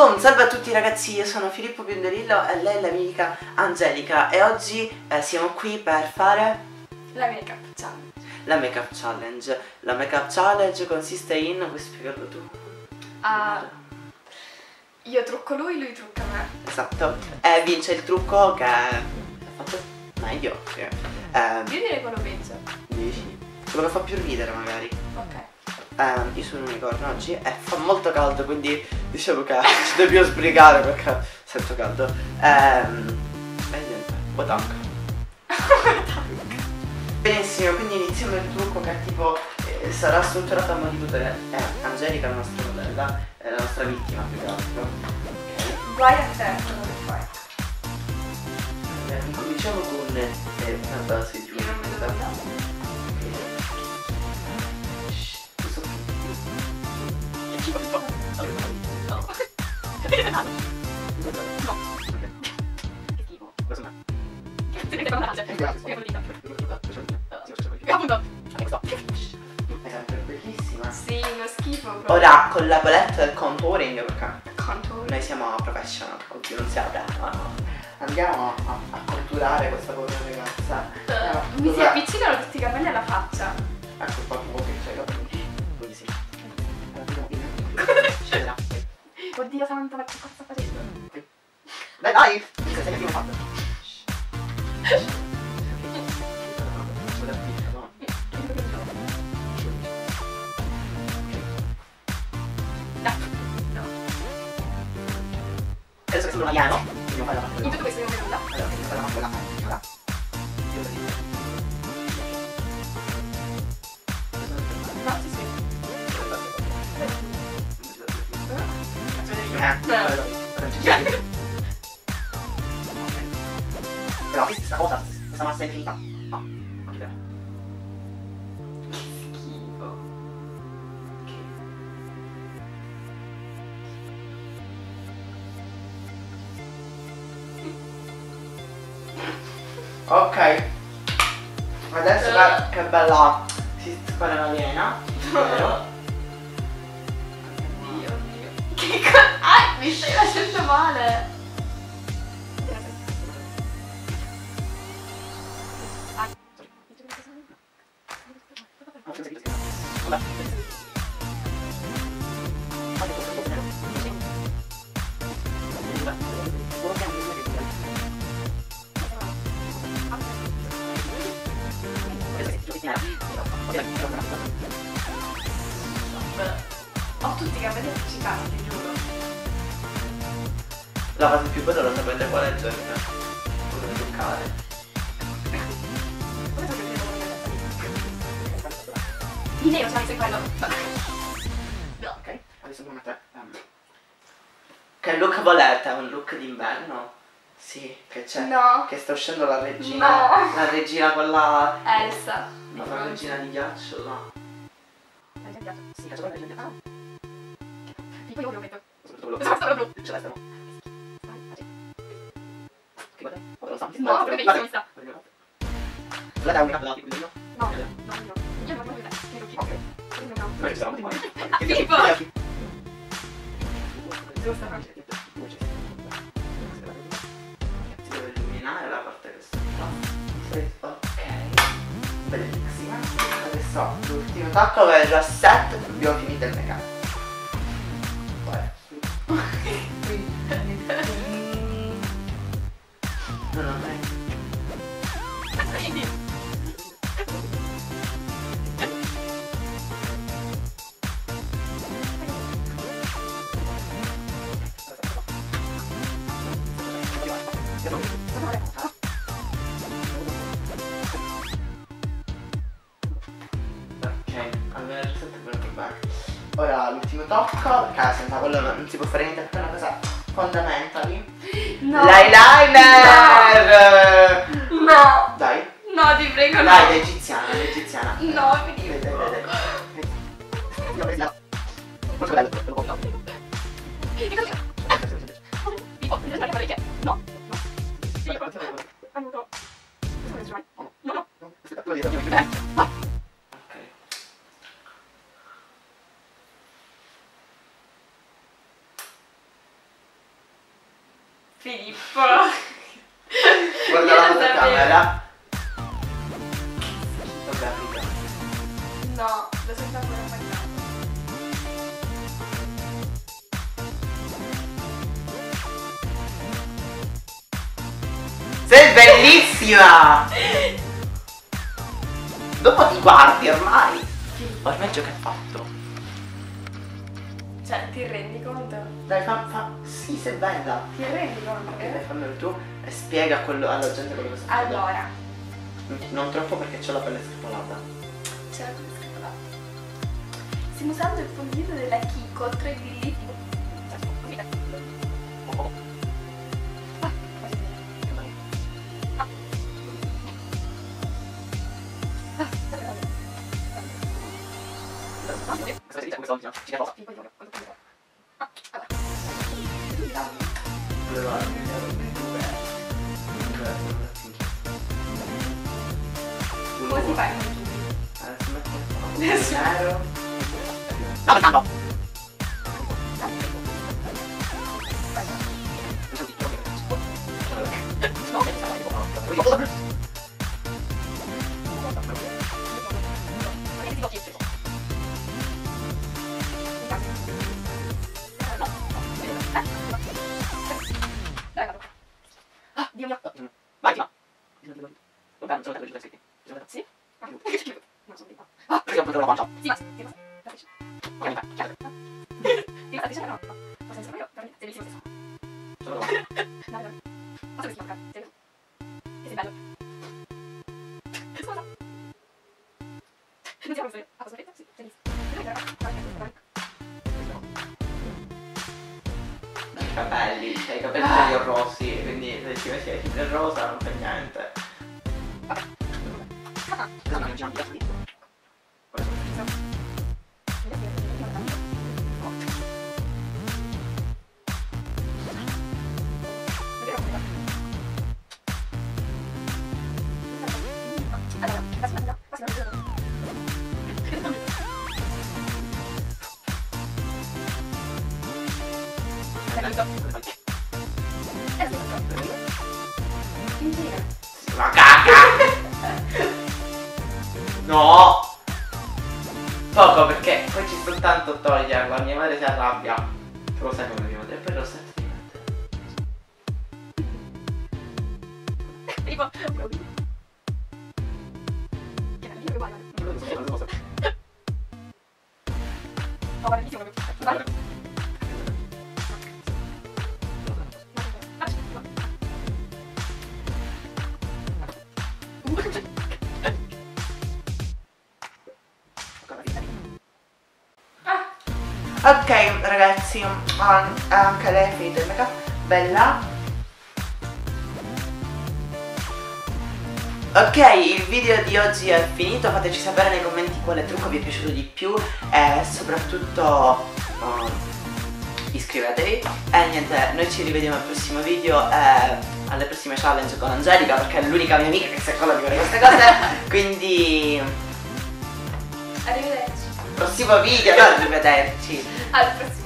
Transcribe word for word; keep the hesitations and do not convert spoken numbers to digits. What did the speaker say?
Boom! Salve a tutti ragazzi, io sono Filippo Biondelillo e lei è la mia amica Angelica e oggi eh, siamo qui per fare la make-up challenge. La make-up challenge. La make-up challenge consiste in... vuoi spiegarlo tu? Uh, io trucco lui, lui trucca me. Esatto. E vince il trucco che ha fatto meglio. Sì. Eh, Io direi quello peggio. dici? Quello che fa più ridere magari. Ok. Eh, io sono un unicorno oggi e fa molto caldo, quindi diciamo che ci dobbiamo sbrigare perché sento caldo. Ehm, e niente, botank. Benissimo, quindi iniziamo il trucco che tipo eh, sarà strutturato a mo' di tutte le... Eh, Angelica, la nostra modella, è la nostra vittima più che altro. Ok. Guai a te quello che fai. Eh, incominciamo con eh, una base di Io non vedo l'ora. Bellissima. Sì, uno schifo proprio. Ora con la palette del contouring, perché Contour. noi siamo professional, oddio non siamo bene, ma no. Andiamo a, a conturare questa povera ragazza. Uh, mi si avvicinano tutti i capelli alla faccia. Ecco qua tu che c'hai i capelli. Quindi sì. Oddio santo, ma che cosa sta facendo? Dai dai! Mi sa che ti ho fatto. Adesso che sono italiano, quindi non fai la parte. In tutto questo non vedo nulla. Allora, quindi fai la parte della allora. Io lo dico. No, sì, sì. Eh, però questa cosa, questa massa è infinita. No, non ti prego. Che schifo. Ok. Adesso che, che bella si spara la vena. Vero? Oddio, oddio. Che cosa? Ah, mi stai facendo male. Ho tutti i capelli appiccicati, ti giuro. La cosa più bella è sapere qual è il giorno. Cosa devo toccare. Come so che devo di nero, cioè sei quello. Ok, adesso devo mettere. Um, che look volete? Un look d'inverno? Sì, che c'è. No. Che sta uscendo la regina. No. La regina quella. Elsa. No, la regina di ghiaccio, no. Sì, faccio quella regina. Ah. Tipo io lo metto. Soprattutto quello. Soprattutto quello blu. Ce l'hai, stiamo. Che guarda? Oh, lo so. No, che bellissimo mi sta. Guarda, un capo quindi no? No, no, no. Io non voglio vedere. Che Ok. Io non Noi ci siamo. Tipo. Devo stare. Si deve illuminare la parte che sta qua. Ok. Bellissima. Adesso l'ultimo tocco per il rossetto. Abbiamo finito il make up. No, no, no. Ok, allora il rossetto è venuto bene. Ora l'ultimo tocco, perché senza quello non si può fare niente, perché è una cosa fondamentale. No. L'eyeliner! No. Dai. No, ti prego, no. Dai, l'egiziana, l'egiziana. No, mi dico. Vedi, vedi, vedi. Io ho preso. Molto bello, te lo compro. Che cosa? Tipo, mi devi fare che? No. No. Tipo, aiuto. No, no. Aspetta, tu lo dici. Eh. Ok. Filippo. Guarda la fotocamera. Vabbè, Rita. No, lo sento ancora mangiato. Sei bellissima! Dopo ti guardi ormai. Ormai ciò che hai fatto. Cioè, ti rendi conto? Dai, fa, fa. Sì, sei bella. Ti rendi conto? Ok, dai, fammelo tu e spiega quello, alla gente quello che sta facendo. Allora, Non troppo perché c'ho la pelle screpolata. c'era come scritto. Stiamo usando il fondito della Kiko tre millilitri. Come si fa? Adesso metto un po' Adesso. nero. No, no, no. Ah, Dio mio. Vai, va. Vabbè, non sono quello che Sì? Ah, non sono viva. Ah, perché ho preso la guancia? Sì, ma ti cosa? Faccio. Ok, vai, chiaro. Ti sta dicendo no? Ma senza quello, veramente, sei bellissimo stesso. Sono la guancia. No, no. Ma sei bellissimo, sei bello. E sei bello. Scusa. Non ti ha preso io. Ah, posso vedere? Sì, bellissimo. I capelli, cioè i capelli sono rossi, quindi se ci metti le fibre rosa non fa niente. Ma cacca! No! Poco perché poi ci sto tanto a toglierla, mia madre si arrabbia. Tu lo sai come mia madre, e poi lo sento di mettere. Tipo, oh, bellissimo. Vai. Ok ragazzi, um, anche lei è finita il make up, bella. Ok, il video di oggi è finito, fateci sapere nei commenti quale trucco vi è piaciuto di più e soprattutto um, iscrivetevi. E niente, noi ci rivediamo al prossimo video e alle prossime challenge con Angelica, perché è l'unica mia amica che si accorge di fare queste cose. Quindi Arrivederci. prossimo video, no, arrivederci. Al prossimo